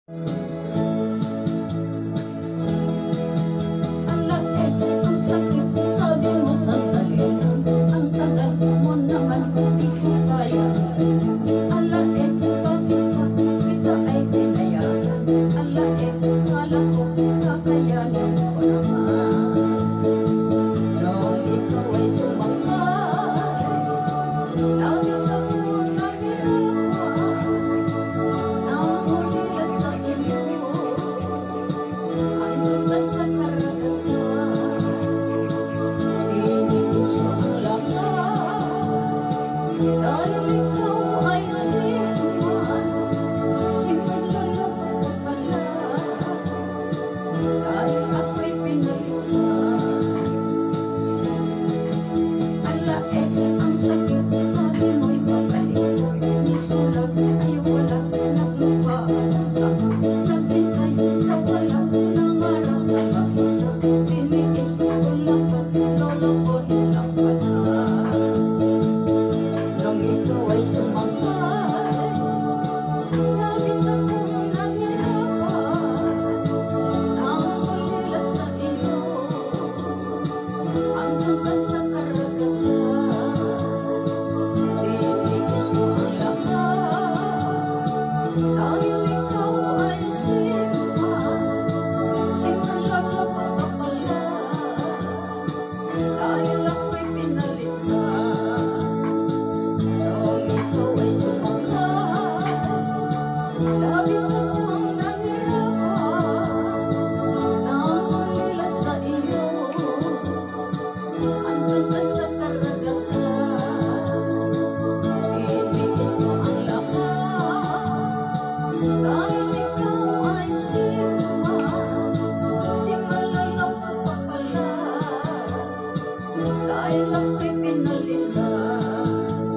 Ang laki, ang sakit, sabi mo sa salita. Ang tagal mo naman, di ko kaya. Ang laki, bakit pa kita ay pinayagan? Ang laki, kala ko kakayanin ko naman. Noong ikaw ay sumakay, labis ako nahirapan. Nahuhila sa iyo, andun ka sa karagatan. Iniis ko ang lahat, dahil ikaw ay sinuman. Simula lang ako pala, dahil ako'y pinilitan. Ang laek, ang sakit, sabi mo'y babalik ko. Nisulat ay walang naglupa. Naghintay sa walang nangarap na mag-isa. Tinigis ko lahat, lolokohin lang pala. Nung ikaw ay sumangkay, labis akong nahirapan. Nahulila sa iyo, hanggang ka sa karagatan. Tinigis ko ang lahat, dahil ikaw ay sinuman. Simula ka pa pala, dahil ako'y pinalitan. Noong ikaw ay sumangkay, labis akong nahirapan. Nahulila sa iyo, andun ka sa karagatan. Iniis ko ang lahat, dahil ikaw ay sinuman. Simula lang ka pa pala, dahil ako'y pinalitan.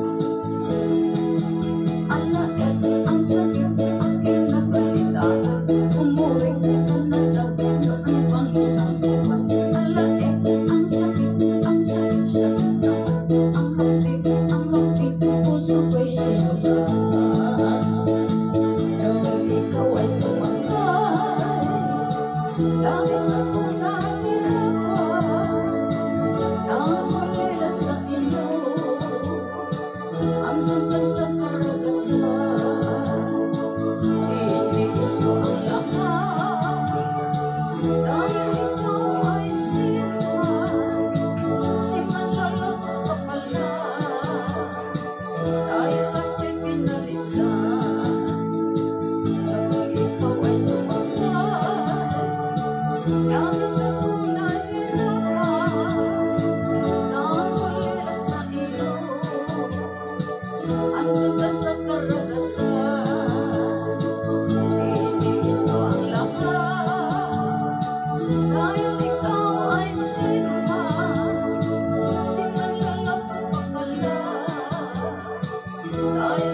Ang laek, ang sakit, aking nabalitaan. Umuwi ko na daw noon pang isang buwan. Ang laek, ang sakit siya naman. Ang hapit, puso ko'y sinuman. Nung ikaw ay sumangkay, labis akong nahirapan. Nahulila sa iyo, andun ka sa karagatan. Iniis ko ang lahat, dahil ikaw ay sinuman. Simula lang ka pala, dahil ako'y pinalitan. Nung ikaw ay sumangkay, labis akong nahirapan. Nahulila sa iyo, andun ka sa karagatan. Iniis ko ang lahat, dahil ikaw ay sinuman. Simula lang ka pa pala, dahil